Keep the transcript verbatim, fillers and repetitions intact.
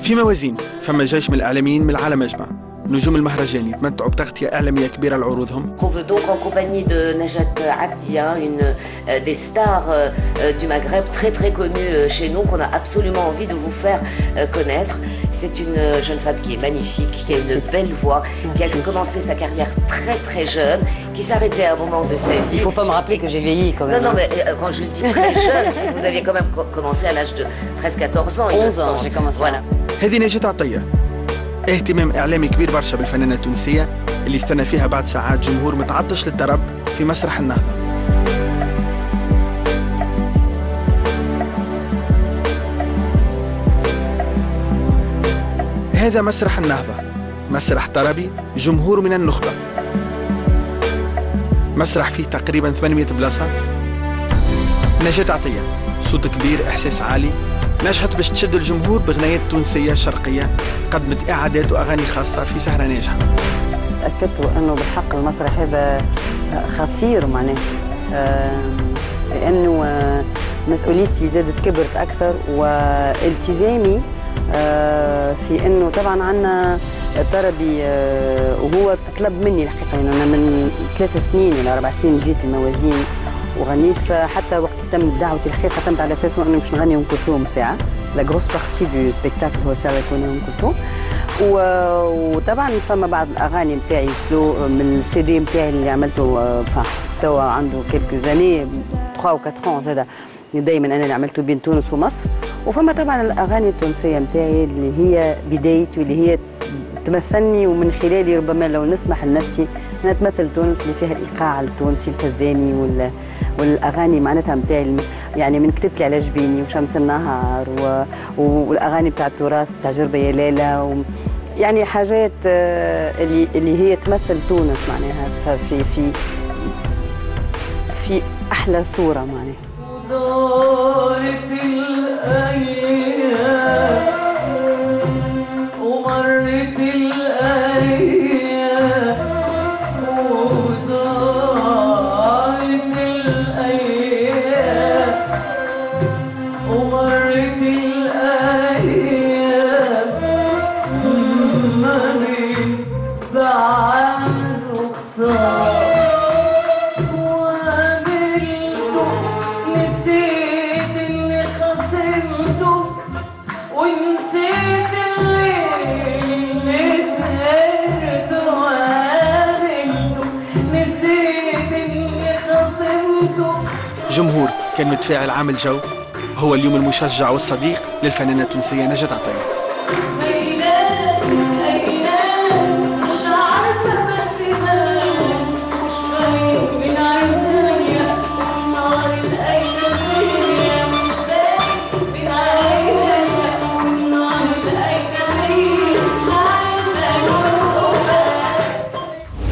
في موازين، فما جيش من الإعلاميين من العالم أجمع. نجوم المهرجان يتمتعوا بتغطية إعلامية كبيرة لعروضهم. On veut donc en compagnie de Najat Abdi, une euh, des stars euh, du Maghreb très très connue euh, chez nous, qu'on a absolument envie de vous faire euh, connaître. C'est une euh, jeune femme qui est magnifique, qui a une belle voix, qui a commencé sa carrière très très jeune, qui s'arrêtait à un moment de sa vie. Il faut pas me rappeler que j'ai vieilli quand même. Non, non, mais euh, quand je dis très jeune, c'est que vous aviez quand même co commencé à l'âge de presque quatorze ans. onze ans, j'ai commencé. Voilà. هذه نجاة عطية. اهتمام إعلامي كبير برشا بالفنانة التونسية اللي استنى فيها بعد ساعات جمهور متعطش للطرب في مسرح النهضة. هذا مسرح النهضة، مسرح طربي جمهور من النخبة. مسرح فيه تقريبا ثمانمئة بلاصة. نجاة عطية صوت كبير، إحساس عالي، نجحت باش تشد الجمهور بغنايات تونسية شرقية، قدمت إعادات وأغاني خاصة في سهرة ناجحة. تأكدت أنه بالحق المسرح هذا خطير معناه، لأنه مسؤوليتي زادت كبرت أكثر، والتزامي في أنه طبعا عندنا طربي وهو طلب مني الحقيقة، يعني أنا من ثلاث سنين ولا أربع سنين جيت الموازين وغنيت، فحتى وقت تم دعوتي الحقيقه تمت على اساس انه باش نغني ام كلثوم ساعه، لا غروس بارتي دو سبيكتاكل هو ساعه يكون ام كلثوم. وطبعا فما بعض الاغاني نتاعي سلو من السي دي نتاعي اللي عملته توا عنده كيلكو زاني ثلاثة و أربعة زاد، دائما انا اللي عملته بين تونس ومصر. وفما طبعا الاغاني التونسيه نتاعي اللي هي بدايتي واللي هي تمثلني، ومن خلالي ربما لو نسمح لنفسي انا تمثل تونس اللي فيها الايقاع التونسي الفزاني وال والاغاني معناتها نتاعي، يعني من كتبت لي على جبيني وشمس النهار و... والاغاني بتاع التراث بتاع جربه يا ليلى و... يعني حاجات اللي اللي هي تمثل تونس معناها في في في احلى صوره معناها. ودارت الايام ومرت الايام وضاعت الايام ومرت الايام ما بين بعد وخساره وقابلته نسيت اني خصمته ونسيت جمهور كان متفاعل عامل جو، هو اليوم المشجع والصديق للفنانة التونسية نجاة عطية.